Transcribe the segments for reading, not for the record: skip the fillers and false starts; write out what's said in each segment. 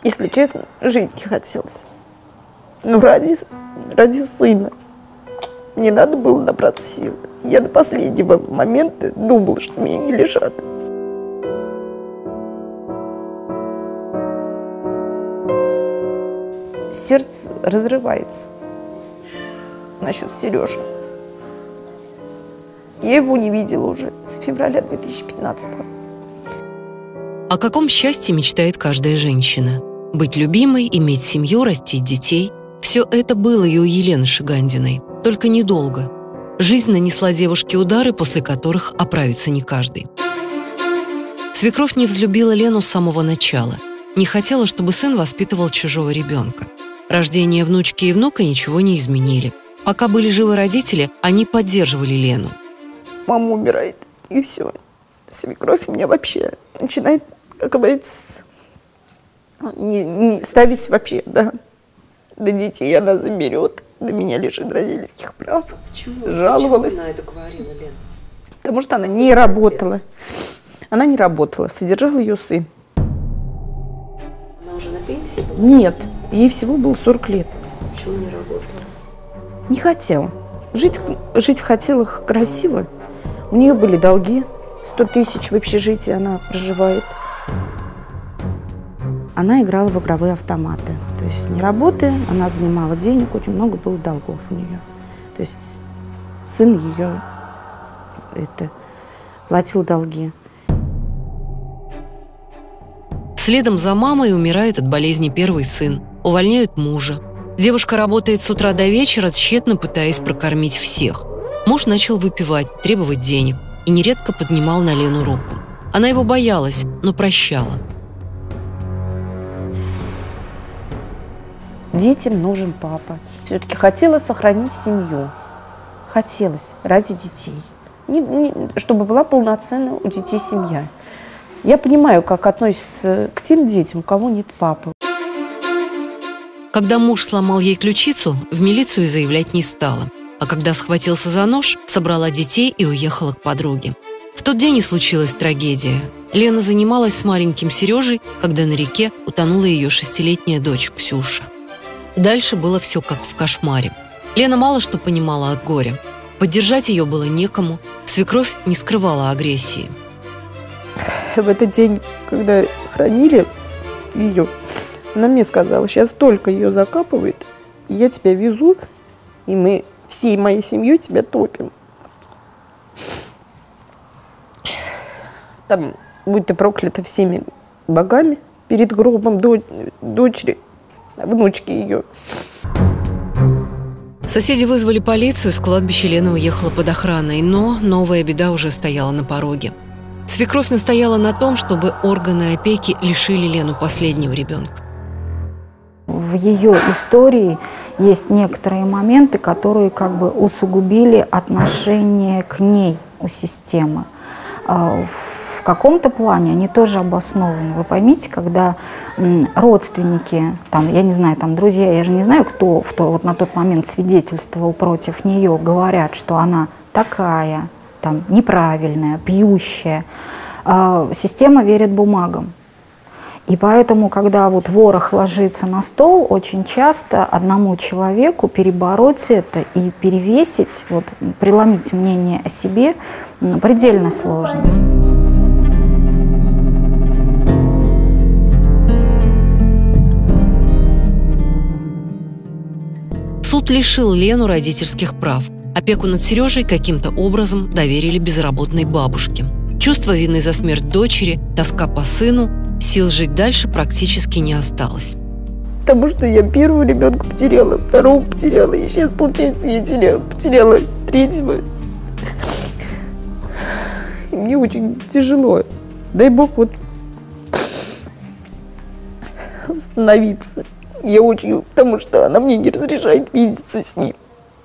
Если честно, жить не хотелось. Но ради сына мне надо было набраться сил. Я до последнего момента думала, что меня не лишат. Сердце разрывается насчет Сережи. Я его не видела уже с февраля 2015-го. О каком счастье мечтает каждая женщина? Быть любимой, иметь семью, растить детей. Все это было и у Елены Шигандиной. Только недолго. Жизнь нанесла девушке удары, после которых оправится не каждый. Свекровь не взлюбила Лену с самого начала. Не хотела, чтобы сын воспитывал чужого ребенка. Рождение внучки и внука ничего не изменили. Пока были живы родители, они поддерживали Лену. Мама умирает, и все. Свекровь у меня вообще начинает, как говорится, не ставить вообще, да. До детей она заберет, до меня лишит родительских прав. Почему? Жаловалась. Почему она это говорила, Лен? Потому что она не работала. Она не работала, содержал ее сын. Она уже на пенсии была? Нет, ей всего было 40 лет. Почему не работала? Не хотела. Жить хотела красиво. У нее были долги. 100 тысяч в общежитии она проживает. Она играла в игровые автоматы. То есть не работая, она занимала денег, очень много было долгов у нее. То есть сын ее платил долги. Следом за мамой умирает от болезни первый сын. Увольняют мужа. Девушка работает с утра до вечера, тщетно пытаясь прокормить всех. Муж начал выпивать, требовать денег и нередко поднимал на Лену руку. Она его боялась, но прощала. Детям нужен папа. Все-таки хотела сохранить семью. Хотелось ради детей. Чтобы была полноценная у детей семья. Я понимаю, как относятся к тем детям, у кого нет папы. Когда муж сломал ей ключицу, в милицию заявлять не стала. А когда схватился за нож, собрала детей и уехала к подруге. В тот день и случилась трагедия. Лена занималась с маленьким Сережей, когда на реке утонула ее 6-летняя дочь Ксюша. Дальше было все как в кошмаре. Лена мало что понимала от горя. Поддержать ее было некому, свекровь не скрывала агрессии. В этот день, когда хранили ее, она мне сказала: сейчас только ее закапывает, я тебя везу, и мы всей моей семьей тебя топим. Там будь ты проклята всеми богами перед гробом дочери, внучки ее. Соседи вызвали полицию, с кладбища Лена уехала под охраной, но новая беда уже стояла на пороге. Свекровь настояла на том, чтобы органы опеки лишили Лену последнего ребенка. В ее истории есть некоторые моменты, которые как бы усугубили отношение к ней у системы. В каком-то плане они тоже обоснованы. Вы поймите, когда родственники, там, я не знаю, там, друзья, я же не знаю, кто вот на тот момент свидетельствовал против нее, говорят, что она такая, там, неправильная, пьющая. Система верит бумагам. И поэтому, когда вот ворох ложится на стол, очень часто одному человеку перебороть это и перевесить, вот, преломить мнение о себе предельно сложно. Суд лишил Лену родительских прав. Опеку над Сережей каким-то образом доверили безработной бабушке. Чувство вины за смерть дочери, тоска по сыну, сил жить дальше практически не осталось. Потому что я первого ребенка потеряла, второго потеряла, и сейчас, получается, я потеряла третьего. И мне очень тяжело. Дай Бог вот восстановиться. Я очень, потому что она мне не разрешает видеться с ним.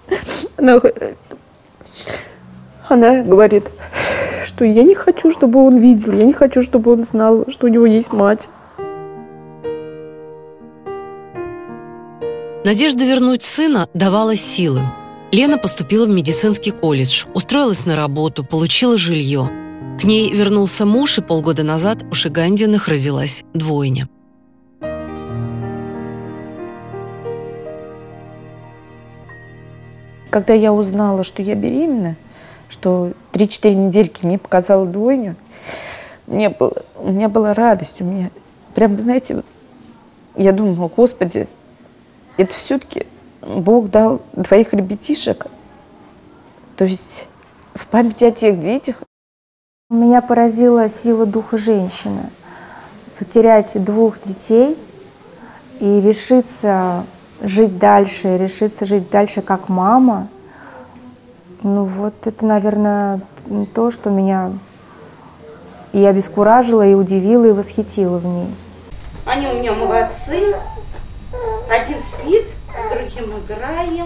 Она говорит, что я не хочу, чтобы он видел, я не хочу, чтобы он знал, что у него есть мать. Надежда вернуть сына давала силы. Лена поступила в медицинский колледж, устроилась на работу, получила жилье. К ней вернулся муж, и полгода назад у Шигандиных родилась двойня. Когда я узнала, что я беременна, что 3-4 недельки мне показала двойню, у меня была радость. У меня прям, знаете, вот, я думала, Господи, это все-таки Бог дал 2 ребятишек. То есть в память о тех детях. Меня поразила сила духа женщины. Потерять 2 детей и решиться жить дальше как мама. Ну вот это, наверное, то, что меня и обескуражило, и удивило, и восхитило в ней. Они у меня молодцы. Один спит, с другим играем.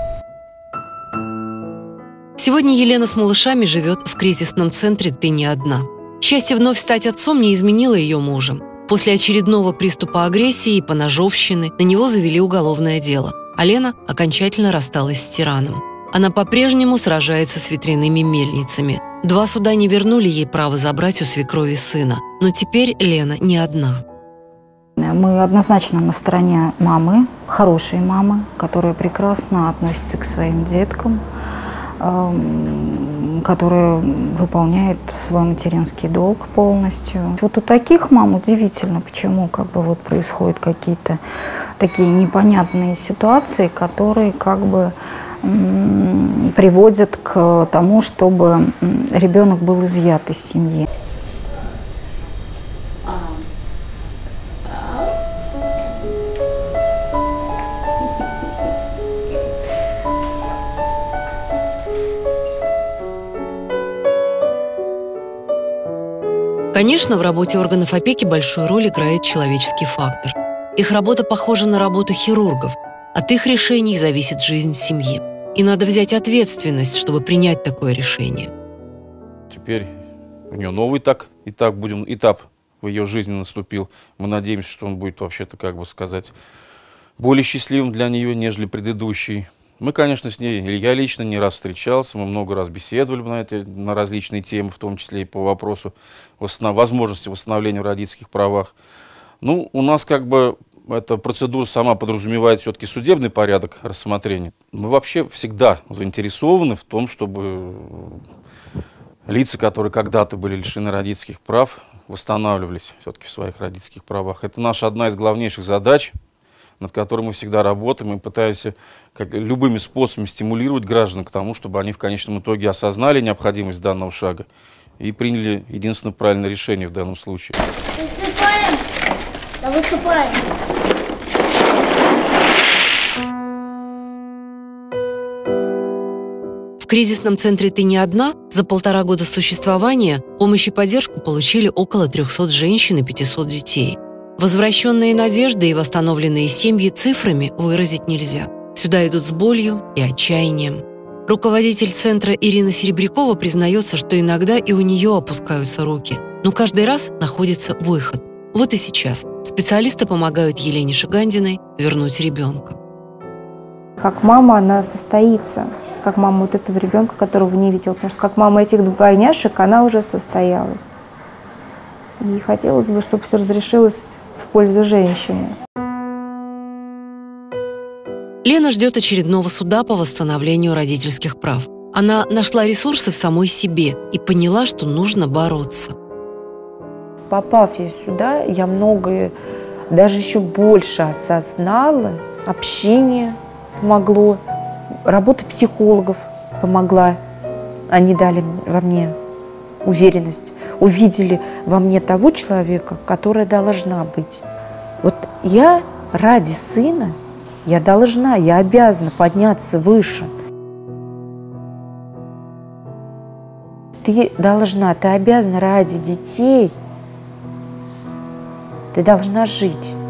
Сегодня Елена с малышами живет в кризисном центре «Ты не одна». Счастье вновь стать отцом не изменило ее мужем. После очередного приступа агрессии и поножовщины на него завели уголовное дело, а Лена окончательно рассталась с тираном. Она по-прежнему сражается с ветряными мельницами. 2 суда не вернули ей право забрать у свекрови сына. Но теперь Лена не одна. Мы однозначно на стороне мамы, хорошей мамы, которая прекрасно относится к своим деткам, которая выполняет свой материнский долг полностью. Вот у таких мам удивительно, почему вот происходят какие-то такие непонятные ситуации, которые приводят к тому, чтобы ребенок был изъят из семьи. Конечно, в работе органов опеки большую роль играет человеческий фактор. Их работа похожа на работу хирургов. От их решений зависит жизнь семьи. И надо взять ответственность, чтобы принять такое решение. Теперь у нее новый этап в ее жизни наступил. Мы надеемся, что он будет вообще-то, более счастливым для нее, нежели предыдущий. Мы, конечно, с ней, или я лично не раз встречался, мы много раз беседовали на различные темы, в том числе и по вопросу возможности восстановления в родительских правах. Ну, у нас эта процедура сама подразумевает все-таки судебный порядок рассмотрения. Мы вообще всегда заинтересованы в том, чтобы лица, которые когда-то были лишены родительских прав, восстанавливались все-таки в своих родительских правах. Это наша одна из главнейших задач, над которой мы всегда работаем и пытаемся любыми способами стимулировать граждан к тому, чтобы они в конечном итоге осознали необходимость данного шага и приняли единственно правильное решение в данном случае. Высыпаем, да высыпаем. В кризисном центре «Ты не одна» за 1,5 года существования помощь и поддержку получили около 300 женщин и 500 детей. Возвращенные надежды и восстановленные семьи цифрами выразить нельзя. Сюда идут с болью и отчаянием. Руководитель центра Ирина Серебрякова признается, что иногда и у нее опускаются руки, но каждый раз находится выход. Вот и сейчас специалисты помогают Елене Шигандиной вернуть ребенка. Как мама она состоится, как мама вот этого ребенка, которого не видела, потому что как мама этих двойняшек, она уже состоялась. И хотелось бы, чтобы все разрешилось в пользу женщины. Лена ждет очередного суда по восстановлению родительских прав. Она нашла ресурсы в самой себе и поняла, что нужно бороться. Попав я сюда, я многое, даже еще больше осознала. Общение помогло, работа психологов помогла. Они дали во мне уверенность, увидели во мне того человека, которая должна быть. Вот я ради сына, я обязана подняться выше. Ты обязана ради детей, ты должна жить.